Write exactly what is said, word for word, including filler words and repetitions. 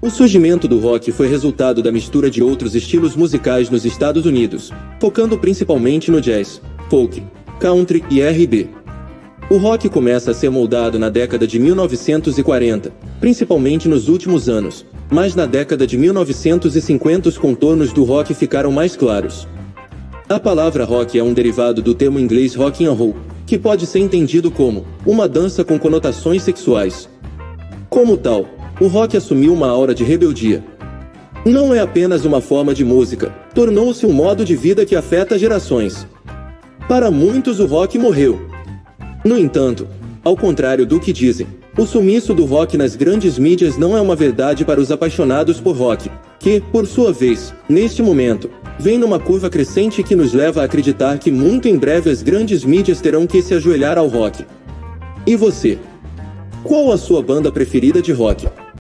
O surgimento do rock foi resultado da mistura de outros estilos musicais nos Estados Unidos, focando principalmente no jazz, folk, country e R e B. O rock começa a ser moldado na década de mil novecentos e quarenta, principalmente nos últimos anos, mas na década de mil novecentos e cinquenta os contornos do rock ficaram mais claros. A palavra rock é um derivado do termo inglês rock and roll, que pode ser entendido como uma dança com conotações sexuais. Como tal, o rock assumiu uma aura de rebeldia. Não é apenas uma forma de música, tornou-se um modo de vida que afeta gerações. Para muitos o rock morreu. No entanto, ao contrário do que dizem, o sumiço do rock nas grandes mídias não é uma verdade para os apaixonados por rock, que, por sua vez, neste momento, vem numa curva crescente que nos leva a acreditar que muito em breve as grandes mídias terão que se ajoelhar ao rock. E você? Qual a sua banda preferida de rock?